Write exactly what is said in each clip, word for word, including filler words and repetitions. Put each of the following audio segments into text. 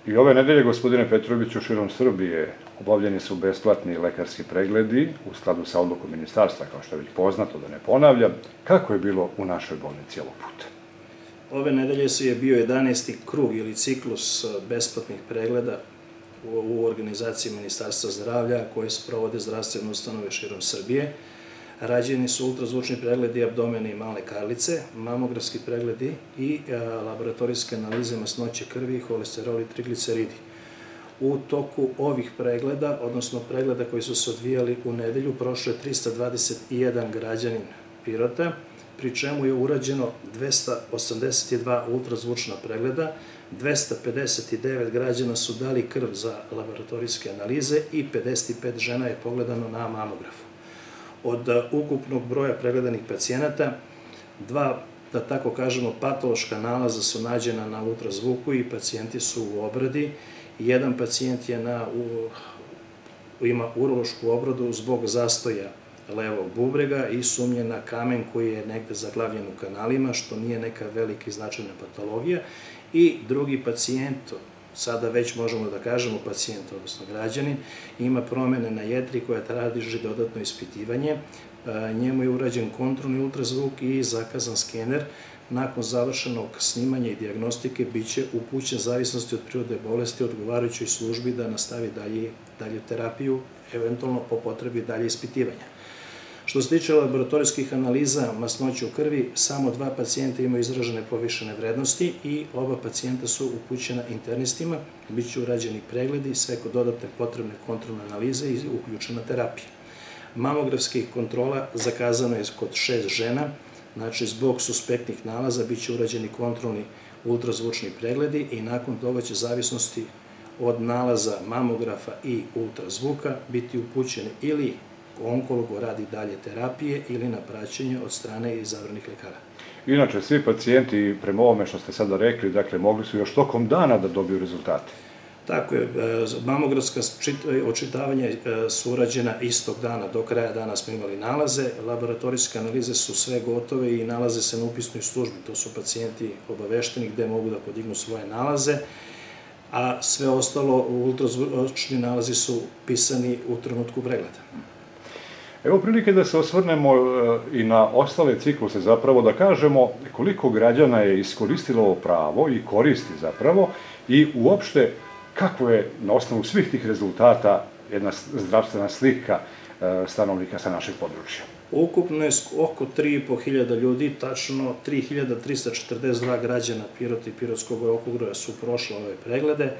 I ove nedelje, gospodine Petroviću, širom Srbije obavljeni su besplatni lekarski pregledi u skladu sa odlukom ministarstva, kao što je već poznato, da ne ponavljam. Kako je bilo u našoj bolnici ovog puta? Ove nedelje su je bio jedanaesti krug ili ciklus besplatnih pregleda u organizaciji Ministarstva zdravlja koje sprovode zdravstvene ustanove širom Srbije. Rađeni su ultrazvučni pregledi abdomena i male karlice, mamografski pregledi i laboratorijske analize masnoće krvi, holesterol i trigliceridi. U toku ovih pregleda, odnosno pregleda koji su se odvijali u nedelju, prošlo je trista dvadeset jedan građanin Pirota, pri čemu je urađeno dvesta osamdeset dva ultrazvučna pregleda, dvesta pedeset devet građana su dali krv za laboratorijske analize i pedeset pet žena je pogledano na mamografu. Od ukupnog broja pregledanih pacijenata, dva, da tako kažemo, patološka nalaza su nađena na ultrazvuku i pacijenti su u obradi. Jedan pacijent je na, u, ima urološku obradu zbog zastoja levog bubrega i sumnje na kamen koji je negde zaglavljen u kanalima, što nije neka velika i značajna patologija. I drugi pacijent, sada već možemo da kažemo pacijent, odnosno građanin, ima promene na jetri koja traži dodatno ispitivanje. Njemu je urađen kontrolni ultrazvuk i zakazan skener. Nakon završenog snimanja i dijagnostike biće upućen zavisnosti od prirode bolesti odgovarajućoj službi da nastavi dalje terapiju, eventualno po potrebi dalje ispitivanja. Što se tiče laboratorijskih analiza masnoće u krvi, samo dva pacijenta imaju izražene povišene vrednosti i oba pacijenta su upućena internistima, bit će urađeni pregledi, sve kod dodatne potrebne kontrolne analize i uključena terapija. Mamografskih kontrola zakazano je kod šest žena, znači zbog suspektnih nalaza bit će urađeni kontrolni ultrazvučni pregledi i nakon toga će zavisnosti od nalaza mamografa i ultrazvuka biti upućeni ili onkologu radi dalje terapije ili na praćenje od strane izabranih lekara. Inače, svi pacijenti, prema ovome što ste sada rekli, dakle, mogli su još tokom dana da dobiju rezultate. Tako je, mamografska očitavanja su urađena istog dana, do kraja dana smo imali nalaze, laboratorijske analize su sve gotove i nalaze se na upisnoj službi, to su pacijenti obavešteni gde mogu da podignu svoje nalaze, a sve ostalo ultrazvučni nalazi su pisani u trenutku pregleda. Evo prilike da se osvrnemo i na ostale cikluse, zapravo da kažemo koliko građana je iskoristilo ovo pravo i koristi zapravo i uopšte kako je na osnovu svih tih rezultata jedna zdravstvena slika stanovnika sa našeg područja. Ukupno je oko tri i po hiljada ljudi, tačno tri hiljade trista četrdeset dva građana Pirota i Pirotskog okruga su prošle ove preglede.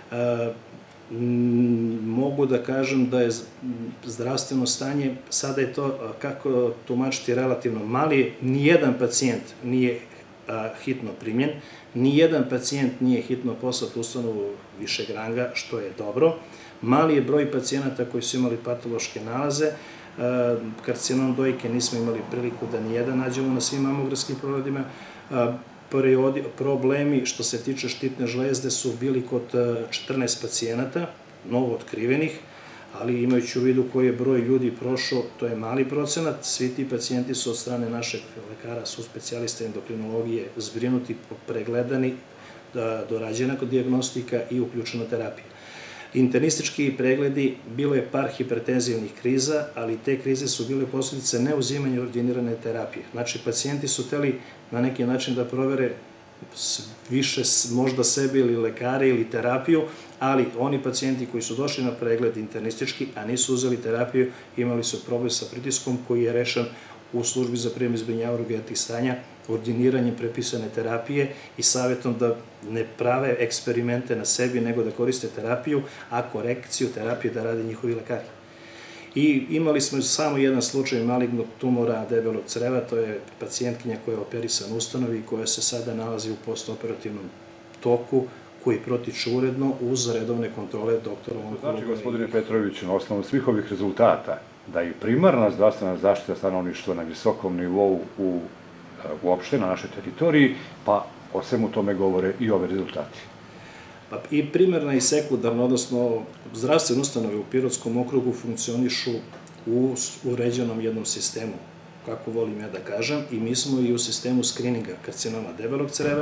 Mogu da kažem da je zdravstveno stanje, sada je to, kako tumačiti, relativno mali, nijedan pacijent nije hitno primljen, nijedan pacijent nije hitno poslat u ustanovu višeg ranga, što je dobro. Mali je broj pacijenata koji su imali patološke nalaze, karcinom dojke nismo imali priliku da nijedan nađemo na svim mamografskim pregledima. Problemi što se tiče štitne žlezde su bili kod četrnaest pacijenata, novo otkrivenih, ali imajući u vidu koji je broj ljudi prošao, to je mali procenat. Svi ti pacijenti su od strane našeg lekara, su specijalista endokrinologije, zbrinuti, pregledani, dorađena kod dijagnostika i uključena terapija. Internistički pregledi, bilo je par hipertenzivnih kriza, ali te krize su bile posljedice neuzimanja ordinirane terapije. Znači, pacijenti su hteli na neki način da provere više možda sebe ili lekare ili terapiju, ali oni pacijenti koji su došli na pregled internistički, a nisu uzeli terapiju, imali su problem sa pritiskom koji je rešen u službi za prijem i zbrinjavanje urgentnih stanja, ordiniranjem prepisane terapije i savjetom da ne prave eksperimente na sebi, nego da koriste terapiju, a korekciju terapije da rade njihovi lekari. I imali smo samo jedan slučaj malignog tumora debelog creva, to je pacijentkinja koja je operisana u ustanovi i koja se sada nalazi u postoperativnom toku, koji protiču uredno uz redovne kontrole doktora onkologa. Znači, gospodine Petroviću, na osnovu svih ovih rezultata, da i primarna zdravstvena zaštita stanovništva na visokom nivou uopšte na našoj teritoriji, pa o svemu tome govore i ove rezultati. I primarna i sekundarna, odnosno zdravstvene ustanove u Pirotskom okrugu funkcionišu u uređenom jednom sistemu, kako volim ja da kažem, i mi smo i u sistemu skrininga karcinoma debelog creva,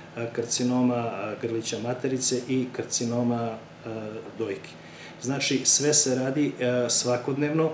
karcinoma grlića materice i karcinoma dojke. Znači, sve se radi svakodnevno,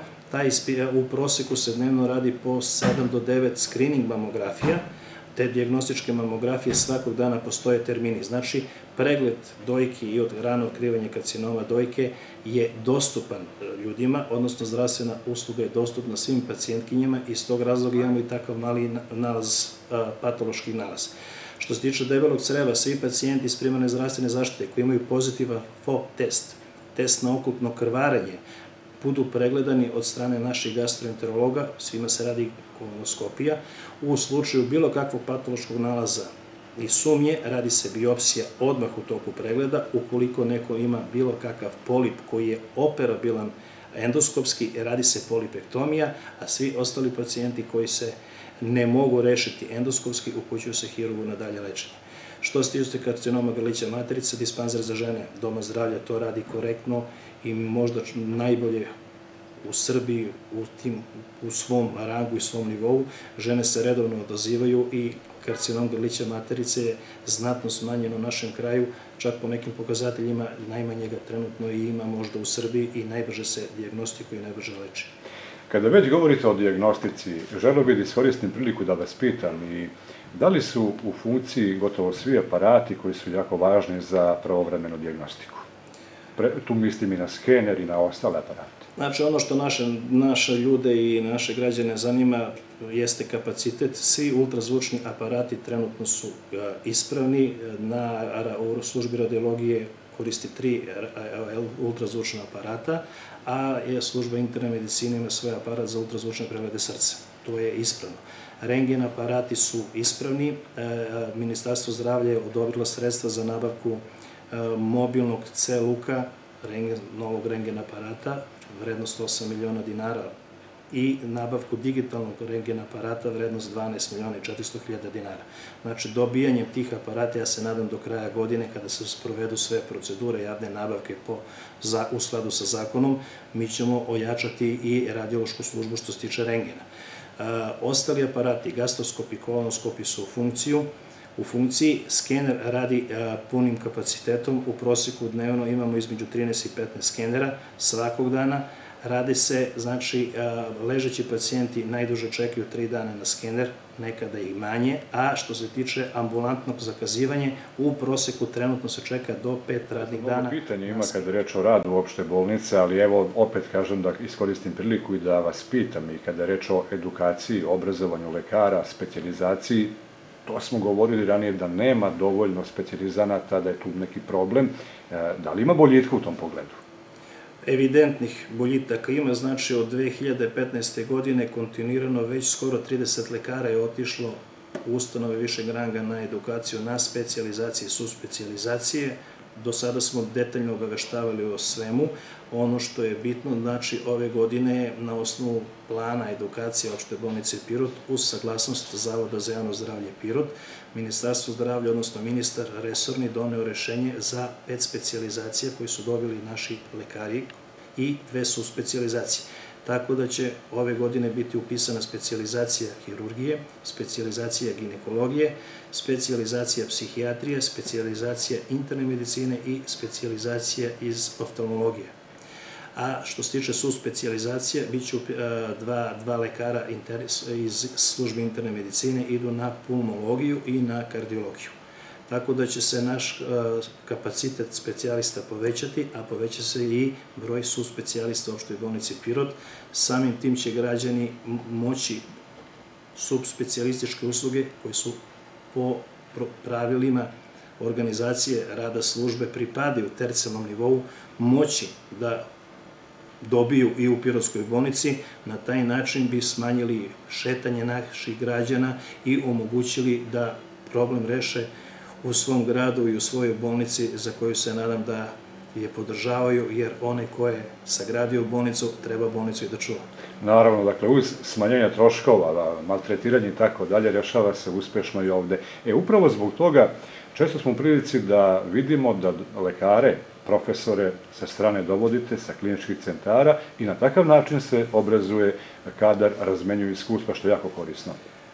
u proseku se dnevno radi po sedam do devet screening mamografija, te dijagnostičke mamografije svakog dana postoje termini. Znači, pregled dojki i rano otkrivanje karcinoma dojke je dostupan ljudima, odnosno zdravstvena usluga je dostupna svim pacijentkinjama i iz tog razloga imamo i takav mali nalaz, patološki nalaz. Što se tiče debelog creva, svi pacijenti iz primarne zdravstvene zaštite koji imaju pozitivan F O test, test na okultno krvarenje, budu pregledani od strane naših gastroenterologa, svima se radi kolonoskopija. U slučaju bilo kakvog patološkog nalaza i sumnje, radi se biopsija odmah u toku pregleda. Ukoliko neko ima bilo kakav polip koji je operabilan endoskopski, radi se polipektomija, a svi ostali pacijenti koji se ne mogu rešiti endoskopski, upućuju se hirurgu na dalje lečenje. Što se tiče karcinoma grlića materice, dispanzer za žene Doma zdravlja to radi korektno i možda najbolje u Srbiji u svom rangu i svom nivou. Žene se redovno odazivaju i karcinom grlića materice je znatno smanjen u našem kraju, čak po nekim pokazateljima najmanje ga trenutno i ima možda u Srbiji i najbrže se dijagnostikuje i najbrže leči. Kada već govorite o dijagnostici, želeo bih da iskoristim priliku da vas pitam i da li su u funkciji gotovo svi aparati koji su jako važni za pravovremenu dijagnostiku? Tu mislim i na skener i na ostale aparate. Znači, ono što naše ljude i naše građane zanima jeste kapacitet. Svi ultrazvučni aparati trenutno su ispravni. U službi radiologije koristi tri ultrazvučna aparata, a služba interne medicine ima svoj aparat za ultrazvučne preglede srca. To je ispravno. Rengen aparati su ispravni. Ministarstvo zdravlja je odobrilo sredstva za nabavku mobilnog C luka, novog rengen aparata, vrednost osam miliona dinara, i nabavku digitalnog rengen aparata, vrednost dvanaest miliona i četiristo hiljada dinara. Znači, dobijanjem tih aparata, ja se nadam do kraja godine, kada se sprovedu sve procedure javne nabavke u skladu sa zakonom, mi ćemo ojačati i radiološku službu što se tiče rengena. Ostali aparati, gastroskopi i kolonoskopi su u funkciju, U funkciji, skener radi punim kapacitetom, u proseku dnevno imamo između trinaest i petnaest skenera svakog dana. Rade se, znači, ležeći pacijenti najduže čekaju tri dana na skener, nekada i manje, a što se tiče ambulantnog zakazivanja, u proseku trenutno se čeka do pet radnih dana. Mnogo pitanje ima kada je reč o radu uopšte bolnice, ali evo, opet kažem da iskoristim priliku i da vas pitam i kada je reč o edukaciji, obrazovanju lekara, specijalizaciji. To smo govorili ranije da nema dovoljno specijalizanata, da je tu neki problem. Da li ima boljitka u tom pogledu? Evidentnih boljitaka ima, znači od dve hiljade petnaeste. godine kontinuirano već skoro trideset lekara je otišlo u ustanove višeg ranga na edukaciju, na specijalizacije i suspecijalizacije. Do sada smo detaljno obaveštavali o svemu. Ono što je bitno, znači ove godine na osnovu plana edukacije opšte bolnice Pirot uz saglasnost Zavoda za javno zdravlje Pirot, Ministarstvo zdravlja, odnosno ministar resorni, doneo rešenje za pet specijalizacija koje su dobili naši lekari i dve suspecijalizacije. Tako da će ove godine biti upisana specijalizacija hirurgije, specijalizacija ginekologije, specijalizacija psihijatrije, specijalizacija interne medicine i specijalizacija iz oftalmologije. A što se tiče suspecijalizacija, bit će dva lekara iz službe interne medicine idu na pulmologiju i na kardiologiju. Tako da će se naš kapacitet specijalista povećati, a poveća se i broj suspecijalista u opštoj bolnici Pirot. Samim tim će građani moći subspecijalističke usluge koje su po pravilima organizacije rada službe pripadaju tercijalnom nivou moći da dobiju i u Pirotskoj bolnici. Na taj način bi smanjili šetanje naših građana i omogućili da problem reše u svom gradu i u svojoj bolnici, za koju se nadam da je podržavaju, jer onaj ko je sagradio bolnicu, treba bolnicu i da čuva. Naravno, dakle, uz smanjenje troškova, maltretiranje i tako dalje, rešava se uspešno i ovde. E, upravo zbog toga, često smo u prilici da vidimo da lekare, profesore sa strane dovodite, sa kliničkih centara i na takav način se obrazuje kadar, razmenjuju iskustva, što je jako korisno.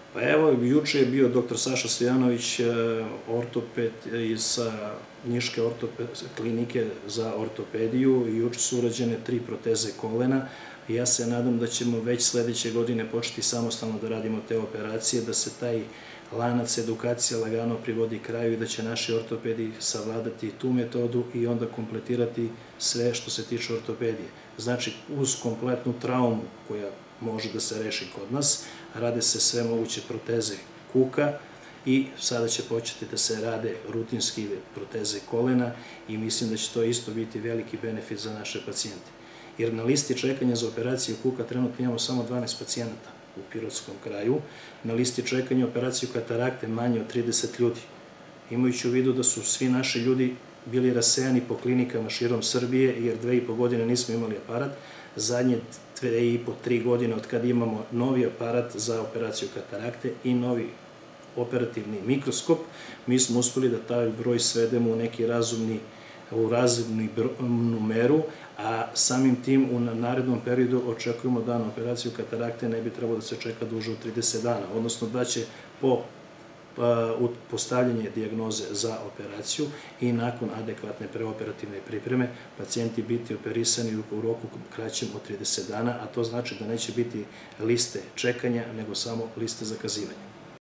Pa evo, juče je bio doktor Saša Stojanović, ortoped iz Niške klinike za ortopediju i juče su urađene tri proteze kolena. Ja se nadam da ćemo već sledeće godine početi samostalno da radimo te operacije, da se taj lanac edukacija lagano privodi kraju i da će naši ortopedi savladati tu metodu i onda kompletirati sve što se tiče ortopedije. Znači, uz kompletnu traumu koja može da se reši kod nas, rade se sve moguće proteze kuka i sada će početi da se rade rutinski proteze kolena i mislim da će to isto biti veliki benefit za naše pacijente. Jer na listi čekanja za operaciju kuka trenutno imamo samo dvanaest pacijenata u Pirotskom kraju, na listi čekanja operaciju katarakte manje od trideset ljudi. Imajući u vidu da su svi naši ljudi bili rasejani po klinikama širom Srbije, jer dve i po godine nismo imali aparat, zadnje dve i po, tri godine od kada imamo novi aparat za operaciju katarakte i novi operativni mikroskop, mi smo uspeli da taj broj svedemo u neki razumni u razumnu meru, a samim tim u narednom periodu očekujemo da na operaciju katarakte ne bi trebalo da se čeka duže od trideset dana, odnosno da će po postavljanje dijagnoze za operaciju i nakon adekvatne preoperativne pripreme pacijenti biti operisani u roku kraćem od trideset dana, a to znači da neće biti liste čekanja, nego samo liste zakazivanja.